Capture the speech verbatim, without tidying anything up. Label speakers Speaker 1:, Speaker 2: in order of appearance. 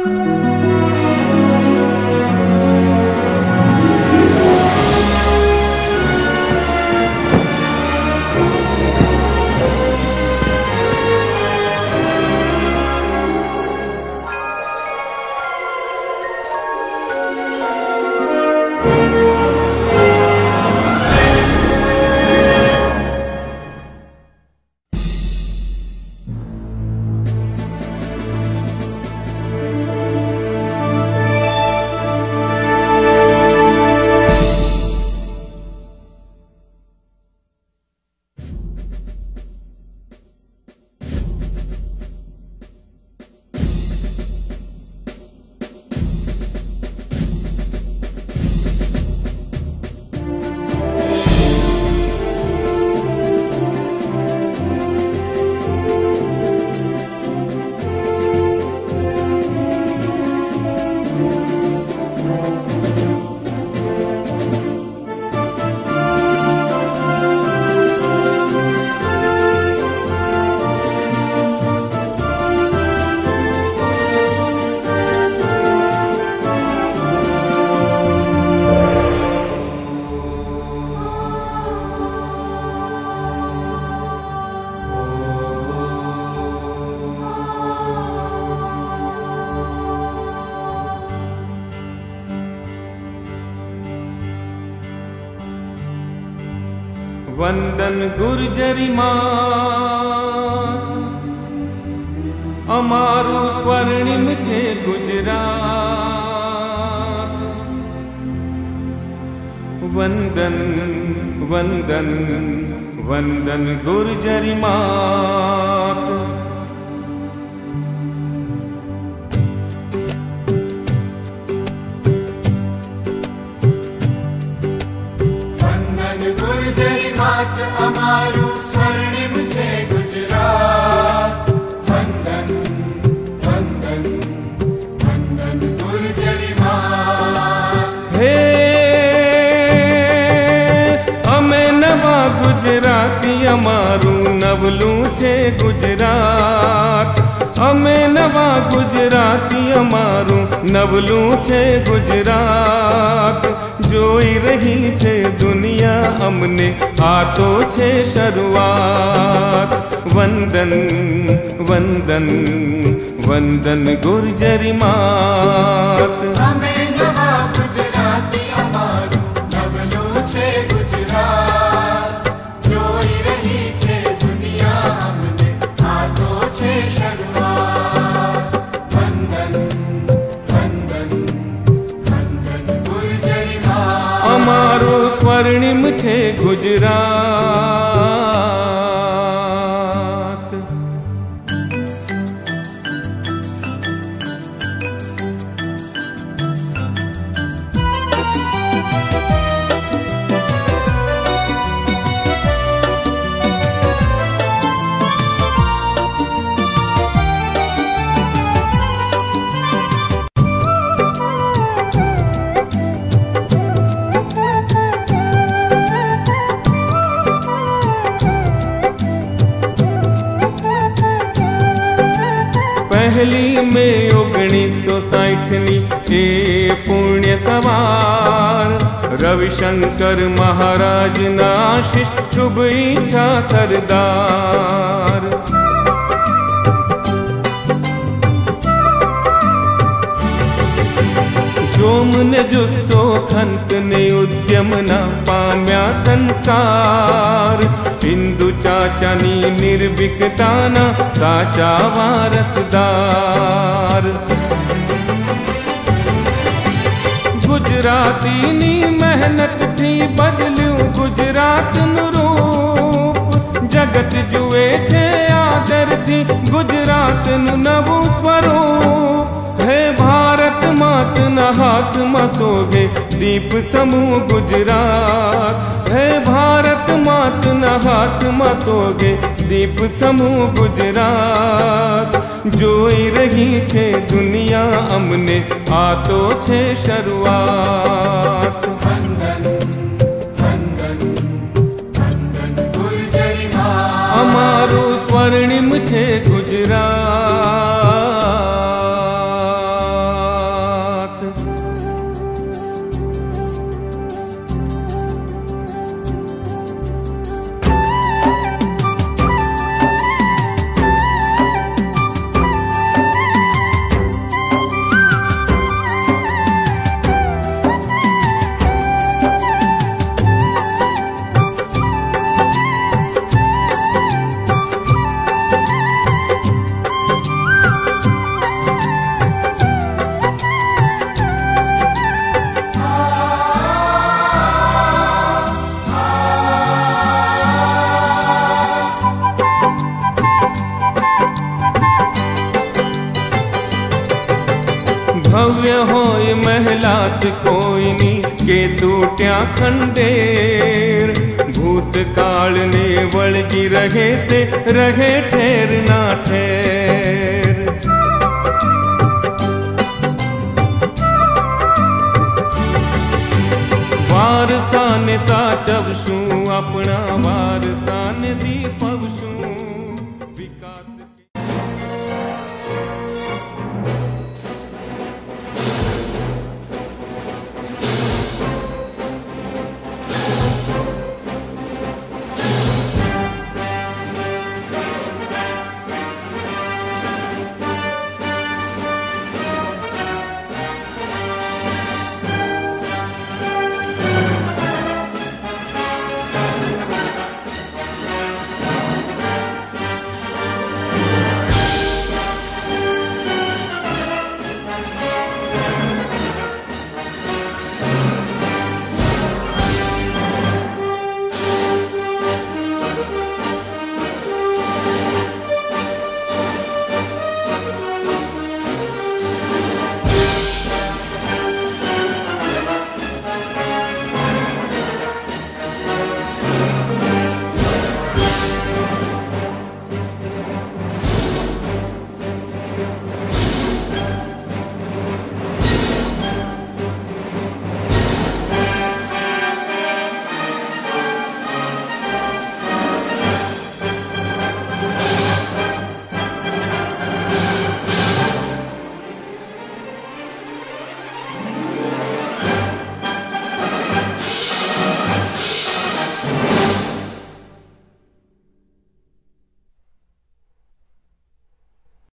Speaker 1: वंदन गुर्जरी मात अमारू स्वर्णिम छे गुजरात। वंदन वंदन वंदन गुर्जरी मात।
Speaker 2: अमारू स्वर्णिम छे गुजरात। वंदन वंदन वंदन गुर्जरी मात।
Speaker 1: हे अमे नवा गुजराती अमारू नवलू छे गुजरात। अमे नवा गुजराती अमारू नवलू छे गुजरात। जोई रही छे दुनिया अमने आ तो छे शरुआत। वंदन वंदन वंदन गुर्जरी मात।
Speaker 2: अमे नवा गुजराती अमारू नवलू छे गुजरात। जोई रही छे दुनिया अमने आ तो छे शरुआत। वंदन वंदन वंदन गुर्जरी मात।
Speaker 1: अमारू स्वर्णिम छे गुजरात। पहली में ओगनीस सौ साठ नी ए पुण्य सवार रविशंकर महाराज ना आशीष शुभ इच्छा सरदार। जोम ने जुस्सो खंत ने उद्यम ना पाम्या संस्कार। हिंदू चाचानी निर्भीकताना साचा वारसदार। गुजरातीनी मेहनत थी बदल्यू गुजरात नु रूप। जगत जुए छे आदर थी गुजरात नु नवु स्वरूप। हे भारत मात ना हाथ मसोगे दीप समूह गुजरात। हे भारत मात ना हाथ मसोगे दीप समूह गुजरात। जोई रही छे दुनिया अमने आ तो छे शरुआत।
Speaker 2: वंदन वंदन वंदन गुर्जरी मात।
Speaker 1: अमारू स्वर्णिम छे गुजरात। भव्य होय महलात कोई नी के टूट्या खंडेर। भूतकाल ने वळगी रहे ते रहे ठेर ना ठेर। वारसा ने साचवशुं अपना वारसा ने दी